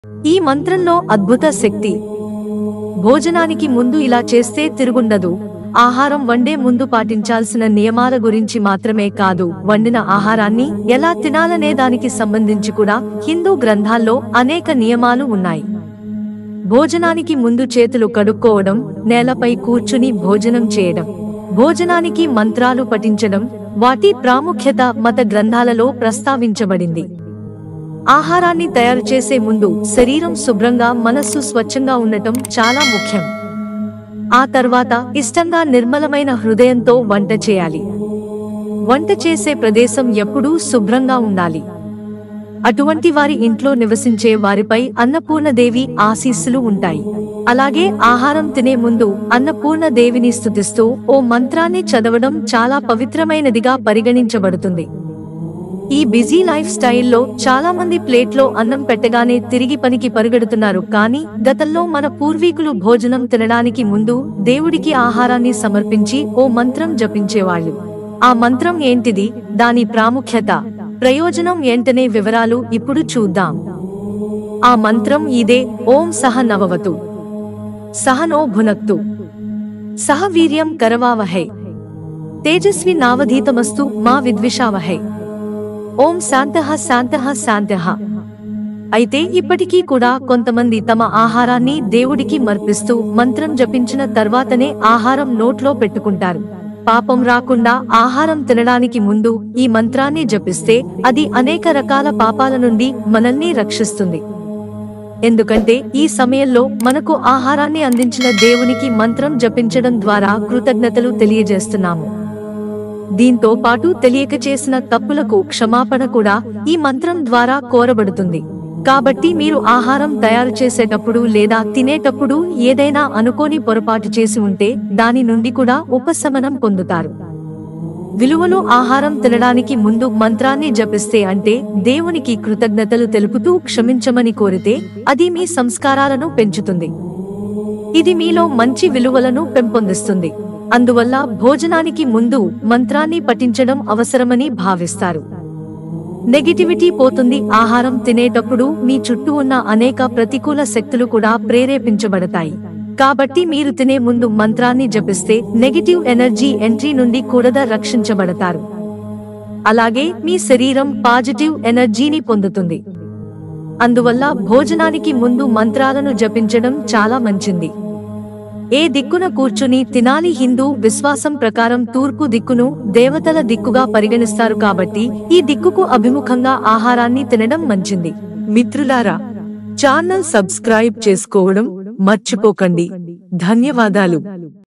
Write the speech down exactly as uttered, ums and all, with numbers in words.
ఈ మంత్రంలో అద్భుత శక్తి. భోజనానికి ముందు ఇలా చేస్తే తిరుగుండదు. ఆహారం వండే ముందు పాటించాల్సిన నియమాల గురించి మాత్రమే కాదు, వండిన ఆహారాన్ని ఎలా తినాలనే దానికి సంబంధించి కూడా హిందూ గ్రంథాల్లో అనేక నియమాలు ఉన్నాయి. భోజనానికి ముందు చేతులు కడుక్కోవడం, నేలపై కూర్చుని భోజనం చేయడం, భోజనానికి మంత్రాలు పఠించడం, వాటి ప్రాముఖ్యత మత గ్రంథాలలో ప్రస్తావించబడింది. ఆహారాన్ని తయారు చేసే ముందు శరీరం శుభ్రంగా, మనస్సు స్వచ్ఛంగా ఉండటం చాలా ముఖ్యం. ఆ తర్వాత ఇష్టంగా నిర్మలమైన హృదయంతో వంట చేయాలి. వంట చేసే ప్రదేశం ఎప్పుడూ శుభ్రంగా ఉండాలి. అటువంటి వారి ఇంట్లో నివసించే వారిపై అన్నపూర్ణదేవి ఆశీస్సులు ఉంటాయి. అలాగే ఆహారం తినే ముందు అన్నపూర్ణదేవిని స్తుతిస్తూ ఓ మంత్రాన్ని చదవడం చాలా పవిత్రమైనదిగా పరిగణించబడుతుంది. ఈ బిజీ లైఫ్ స్టైల్లో చాలా మంది ప్లేట్లో అన్నం పెట్టగానే తిరిగి పనికి పరుగెడుతున్నారు. కానీ గతంలో మన పూర్వీకులు భోజనం తినడానికి ముందు దేవుడికి ఆహారాన్ని సమర్పించి ఓ మంత్రం జపించేవాళ్ళు. ఆ మంత్రం ఏంటిది, దాని ప్రాముఖ్యత, ప్రయోజనం ఏంటనే వివరాలు ఇప్పుడు చూద్దాం. ఆ మంత్రం ఇదే: ఓం సహ నవవతు, సహ నో భునక్తు, సహ వీర్యం కరవావహై, తేజస్వి నావధీతమస్తు మా విద్విషావహై, ఓం శాంతః శాంతః శాంతః. అయితే ఇప్పటికీ కూడా కొంతమంది తమ ఆహారాన్ని దేవుడికి మర్పిస్తూ మంత్రం జపించిన తర్వాతనే ఆహారం నోట్లో పెట్టుకుంటారు. పాపం రాకుండా ఆహారం తినడానికి ముందు ఈ మంత్రాన్ని జపిస్తే అది అనేక రకాల పాపాల నుండి మనల్ని రక్షిస్తుంది. ఎందుకంటే ఈ సమయంలో మనకు ఆహారాన్ని అందించిన దేవునికి మంత్రం జపించడం ద్వారా కృతజ్ఞతలు తెలియజేస్తున్నాము. దీంతో పాటు తెలియక చేసిన తప్పులకు క్షమాపణ కూడా ఈ మంత్రం ద్వారా కోరబడుతుంది. కాబట్టి మీరు ఆహారం తయారు చేసేటప్పుడు లేదా తినేటప్పుడు ఏదైనా అనుకోని పొరపాటు చేసి ఉంటే దాని నుండి కూడా ఉపశమనం పొందుతారు. విలువలో ఆహారం తినడానికి ముందు మంత్రాన్ని జపిస్తే, అంటే దేవునికి కృతజ్ఞతలు తెలుపుతూ క్షమించమని కోరితే, అది మీ సంస్కారాలను పెంచుతుంది. ఇది మీలో మంచి విలువలను పెంపొందిస్తుంది. అందువల్ల భోజనానికి ముందు మంత్రాన్ని పఠించడం అవసరమని భావిస్తారు. నెగటివిటీ పోతుంది. ఆహారం తినేటప్పుడు మీ చుట్టూ ఉన్న అనేక ప్రతికూల శక్తులు కూడా ప్రేరేపించబడతాయి. కాబట్టి మీరు తినే ముందు మంత్రాన్ని జపిస్తే నెగటివ్ ఎనర్జీ ఎంట్రీ నుండి కూడా రక్షించబడతారు. అలాగే మీ శరీరం పాజిటివ్ ఎనర్జీని పొందుతుంది. అందువల్ల భోజనానికి ముందు మంత్రాలను జపించడం చాలా మంచిది. ఏ దిక్కున కూర్చుని తినాలి? హిందూ విశ్వాసం ప్రకారం తూర్పు దిక్కును దేవతల దిక్కుగా పరిగణిస్తారు. కాబట్టి ఈ దిక్కుకు అభిముఖంగా ఆహారాన్ని తినడం మంచిది. మిత్రులారా, ఛానల్ సబ్స్క్రైబ్ చేసుకోవడం మర్చిపోకండి. ధన్యవాదాలు.